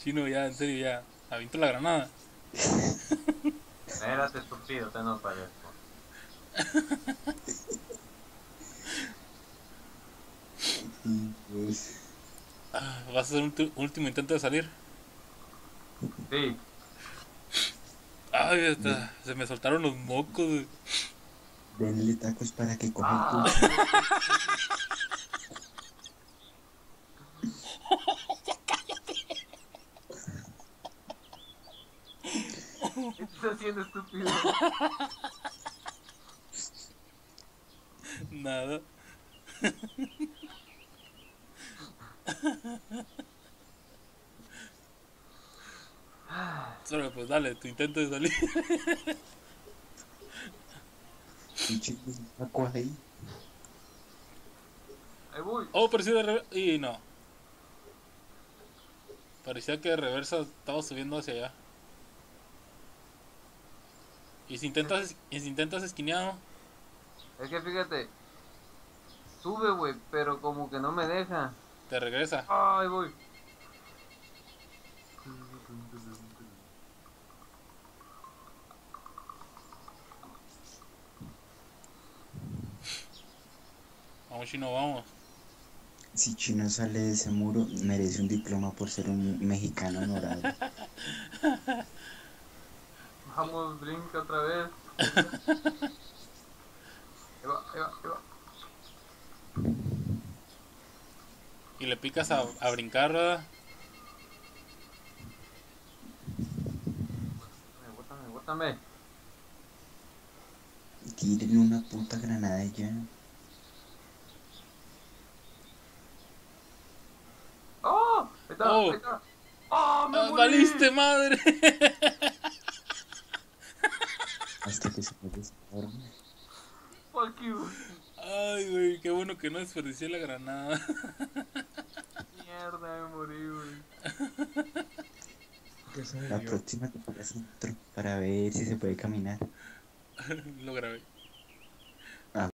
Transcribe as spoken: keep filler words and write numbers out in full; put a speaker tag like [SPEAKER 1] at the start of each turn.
[SPEAKER 1] Chino, ya, en serio, ya. Aviento la granada.
[SPEAKER 2] Espérate, estúpido, te no parezco.
[SPEAKER 3] Y pues,
[SPEAKER 1] Ah, ¿vas a hacer un tu- último intento de salir?
[SPEAKER 2] Sí.
[SPEAKER 1] Ay,
[SPEAKER 3] de-
[SPEAKER 1] hasta se me soltaron los mocos, güey.
[SPEAKER 3] denle tacos para que coja
[SPEAKER 2] Ah,
[SPEAKER 3] impulso.
[SPEAKER 2] ¿qué estás haciendo, estúpido?
[SPEAKER 1] Nada. Solo pues dale, tu intento de salir.
[SPEAKER 3] Pinche taco ahí.
[SPEAKER 2] Ahí voy.
[SPEAKER 1] Oh, parecía de reversa. Y no. Parecía que de reversa estaba subiendo hacia allá. Y si intentas, y si intentas esquineado,
[SPEAKER 2] Es que fíjate, sube, güey, pero como que no me deja.
[SPEAKER 1] te regresa.
[SPEAKER 2] Ah, ahí voy.
[SPEAKER 1] Vamos, Chino, vamos.
[SPEAKER 3] Si Chino sale de ese muro, merece un diploma por ser un mexicano honorable.
[SPEAKER 2] Vamos, brinca otra vez. Ahí va, ahí va, ahí va.
[SPEAKER 1] Y le picas a, a brincar, ¿verdad?
[SPEAKER 2] Bótame, bótame.
[SPEAKER 3] Tiren una puta granada ya.
[SPEAKER 2] ¡Oh! Ahí está,
[SPEAKER 1] Oh.
[SPEAKER 2] ahí está. ¡Oh, me
[SPEAKER 1] ¡Ah,
[SPEAKER 2] morí!
[SPEAKER 1] valiste, madre!
[SPEAKER 3] Hasta que se me desarme.
[SPEAKER 2] Fuck you.
[SPEAKER 1] Ay, güey, qué bueno que no desperdicié la granada.
[SPEAKER 2] Mierda, me morí, güey.
[SPEAKER 3] La próxima te pones centro para ver si se puede caminar.
[SPEAKER 1] Lo grabé.